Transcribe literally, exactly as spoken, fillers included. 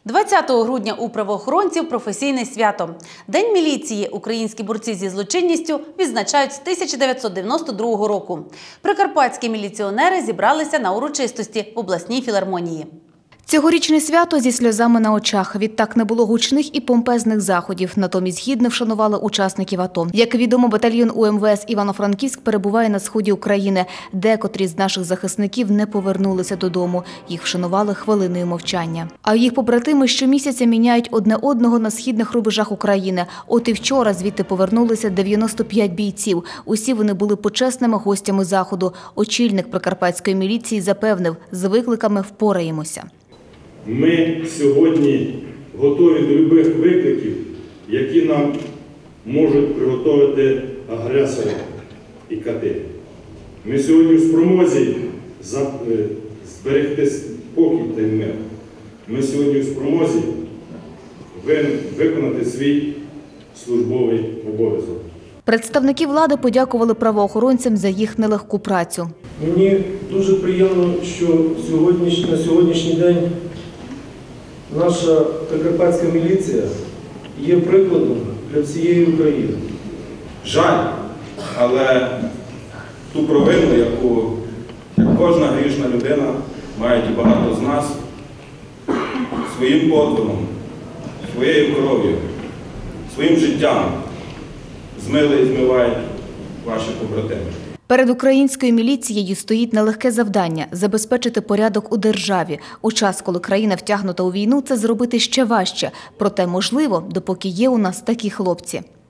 двадцятого грудня у правоохоронців професійне свято. День міліції українські борці зі злочинністю відзначають з тисяча дев'ятсот дев'яносто другого року. Прикарпатські міліціонери зібралися на урочистості в обласній філармонії. Цьогорічне свято зі сльозами на очах. Відтак не було гучних і помпезних заходів, натомість гідно вшанували учасників АТО. Як відомо, батальйон У Ем Ве Ес Івано-Франківськ перебуває на сході України. Декотрі з наших захисників не повернулися додому. Їх вшанували хвилиною мовчання. А їх побратими щомісяця міняють одне одного на східних рубежах України. От і вчора звідти повернулися дев'яносто п'ять бійців. Усі вони були почесними гостями заходу. Очільник прикарпатської міліції запевнив, з викликами впораємося. Ми сьогодні готові до будь-яких викликів, які нам можуть приготувати агресори і кати. Ми сьогодні в спромозі зберегти спокій та мир. Ми сьогодні в спромозі виконати свій службовий обов'язок. Представники влади подякували правоохоронцям за їх нелегку працю. Мені дуже приємно, що сьогодні, на сьогоднішній день наша прикарпатська міліція є прикладом для всієї України. Жаль, але ту провину, яку як кожна грішна людина мають і багато з нас, своїм подвигом, своєю кров'ю, своїм життям змили і змивають ваші побратими. Перед українською міліцією стоїть нелегке завдання – забезпечити порядок у державі. У час, коли країна втягнута у війну, це зробити ще важче. Проте можливо, допоки є у нас такі хлопці.